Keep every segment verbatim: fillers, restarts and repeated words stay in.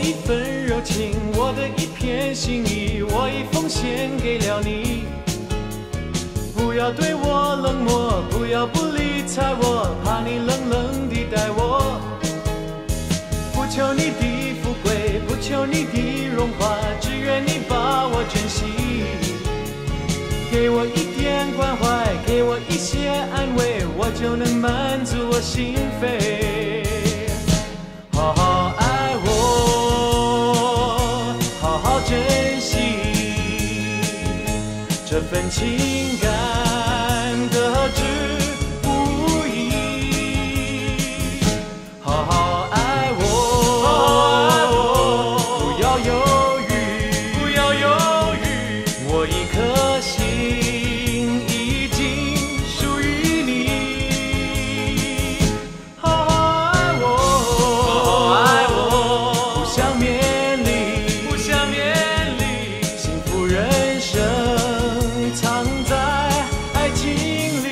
一份柔情，我的一片心意，我已奉献给了你。不要对我冷漠，不要不理睬我，怕你冷冷地待我。不求你的富贵，不求你的荣华，只愿你把我珍惜。给我一点关怀，给我一些安慰，我就能满足我心扉。好好爱我，好好珍惜这份情感得之不易。好好爱我，不要犹豫，不要犹豫，我一颗心已经属于你。好好爱我，好好爱我，不想勉励，不想勉励，幸福人生藏在爱情里。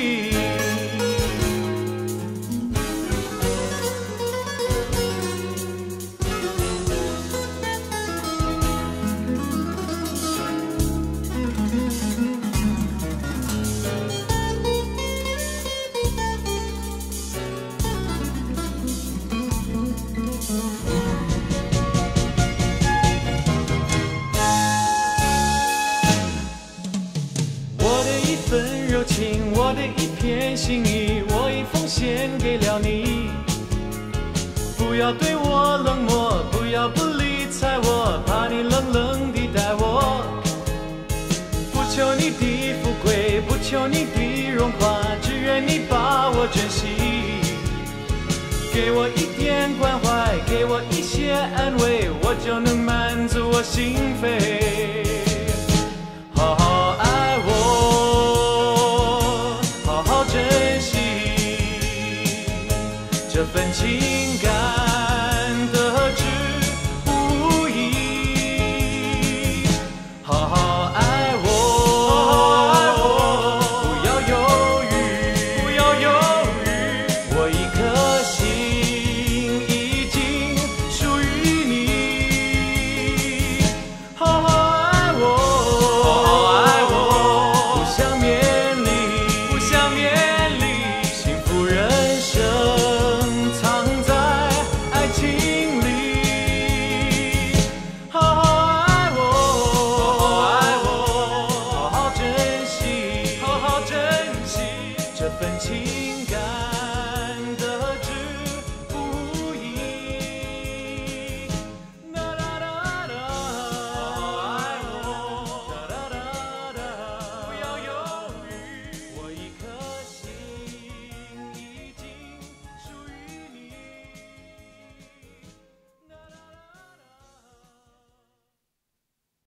我的一份柔情，我的一片心意，我已奉献给了你。不要对我冷漠，不要不理睬我，怕你冷冷地待我。不求你的富贵，不求你的荣华，只愿你把我珍惜。给我一点关怀，给我一些安慰，我就能满足我心扉。好好爱我，好好珍惜这份情感得之不易。好好爱我，不要犹豫，不要犹豫，我一颗心已经属于你。好好爱我，好好爱我，不想勉励，不想勉励，幸福人生藏在爱情里。好好爱我，好好爱我，好好珍惜，好好珍惜这份情。